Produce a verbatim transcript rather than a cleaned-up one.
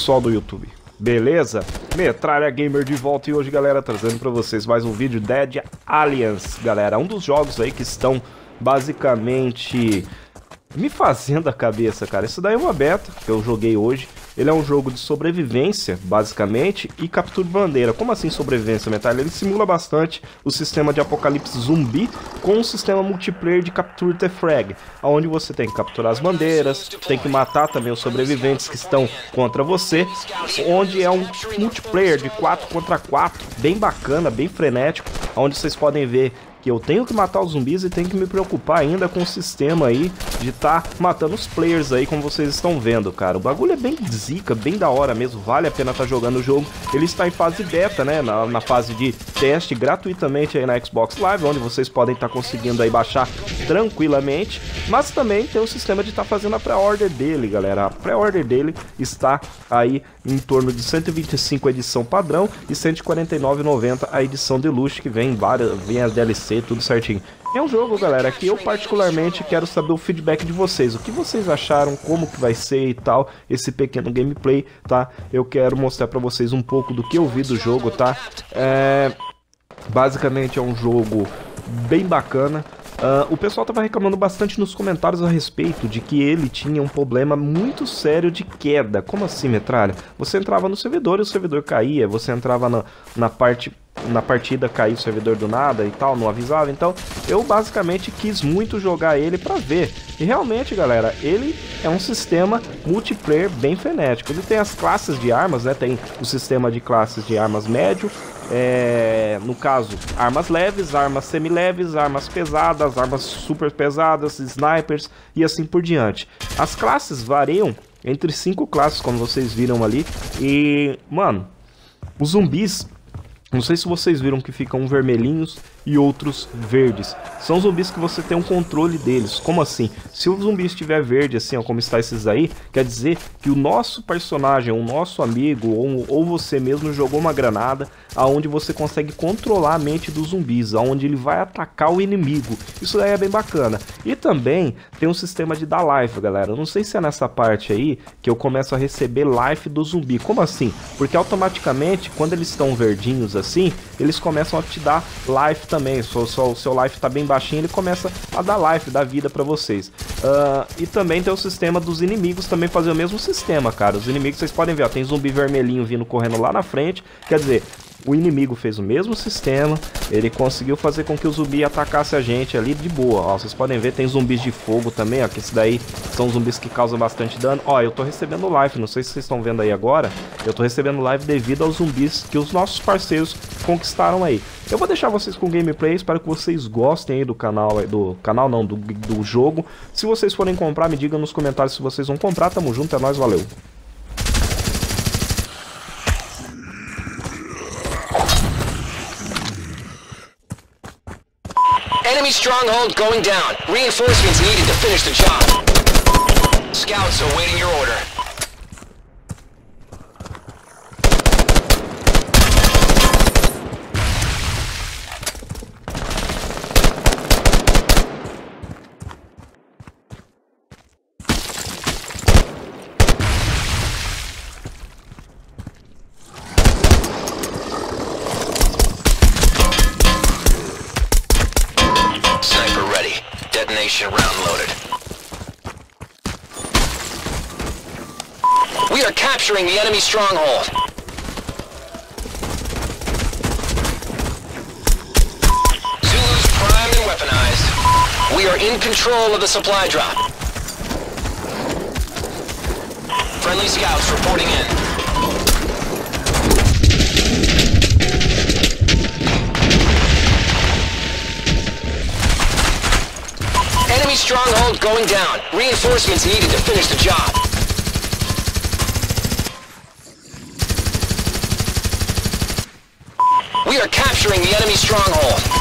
pessoal do YouTube, beleza? Metralha Gamer de volta e hoje, galera, trazendo pra vocês mais um vídeo Dead Aliens, galera. Um dos jogos aí que estão basicamente me fazendo a cabeça, cara. Isso daí é uma beta que eu joguei hoje. Ele é um jogo de sobrevivência, basicamente, e captura de bandeira. Como assim sobrevivência, Metralha? Ele simula bastante o sistema de apocalipse zumbi com um sistema multiplayer de Capture the Flag, onde você tem que capturar as bandeiras, tem que matar também os sobreviventes que estão contra você, onde é um multiplayer de quatro contra quatro, bem bacana, bem frenético, onde vocês podem ver que eu tenho que matar os zumbis e tenho que me preocupar ainda com o sistema aí de estar tá matando os players aí, como vocês estão vendo, cara. O bagulho é bem zica, bem da hora mesmo, vale a pena estar tá jogando o jogo. Ele está em fase beta, né, na, na fase de teste gratuitamente aí na Xbox Live, onde vocês podem estar tá conseguindo aí baixar tranquilamente, mas também tem o sistema de estar tá fazendo a pré-order dele, galera. A pré-order dele está aí em torno de cento e vinte e cinco a edição padrão e cento e quarenta e nove reais e noventa centavos a edição deluxe, que vem várias, vem as D L C, tudo certinho. É um jogo, galera, que eu particularmente quero saber o feedback de vocês. O que vocês acharam, como que vai ser e tal, esse pequeno gameplay, tá? Eu quero mostrar pra vocês um pouco do que eu vi do jogo, tá? É... Basicamente é um jogo bem bacana. Uh, o pessoal tava reclamando bastante nos comentários a respeito de que ele tinha um problema muito sério de queda. Como assim, Metralha? Você entrava no servidor e o servidor caía, você entrava na, na parte... na partida cair o servidor do nada e tal, não avisava. Então eu basicamente quis muito jogar ele pra ver. E realmente, galera, ele é um sistema multiplayer bem frenético. Ele tem as classes de armas, né? Tem o sistema de classes de armas médio, é, no caso, armas leves, armas semi-leves, armas pesadas, armas super pesadas, snipers e assim por diante. As classes variam entre cinco classes, como vocês viram ali. E, mano, os zumbis, não sei se vocês viram que ficam vermelhinhos e outros verdes. São zumbis que você tem um controle deles. Como assim? Se o zumbi estiver verde, assim, ó, como está esses aí, quer dizer que o nosso personagem, o nosso amigo, ou, ou você mesmo jogou uma granada aonde você consegue controlar a mente dos zumbis, aonde ele vai atacar o inimigo. Isso daí é bem bacana. E também tem um sistema de dar life, galera. Eu não sei se é nessa parte aí que eu começo a receber life do zumbi. Como assim? Porque automaticamente, quando eles estão verdinhos assim, eles começam a te dar life também. Se o seu life tá bem baixinho, ele começa a dar life, dar vida pra vocês. Uh, e também tem o sistema dos inimigos também fazer o mesmo sistema, cara. Os inimigos, vocês podem ver, ó, tem zumbi vermelhinho vindo correndo lá na frente. Quer dizer, o inimigo fez o mesmo sistema, ele conseguiu fazer com que o zumbi atacasse a gente ali de boa. Ó, vocês podem ver, tem zumbis de fogo também, ó, que esse daí são zumbis que causam bastante dano. Ó, eu tô recebendo life, não sei se vocês estão vendo aí agora, eu tô recebendo life devido aos zumbis que os nossos parceiros conquistaram aí. Eu vou deixar vocês com gameplay, espero que vocês gostem aí do canal, do canal não, do, do jogo. Se vocês forem comprar, me digam nos comentários se vocês vão comprar, tamo junto, é nóis, valeu. Enemy stronghold going down. Reinforcements needed to finish the job. Scouts awaiting your order. Detonation round loaded. We are capturing the enemy stronghold. Zulu's primed and weaponized. We are in control of the supply drop. Friendly scouts reporting in. Enemy stronghold going down. Reinforcements needed to finish the job. We are capturing the enemy stronghold.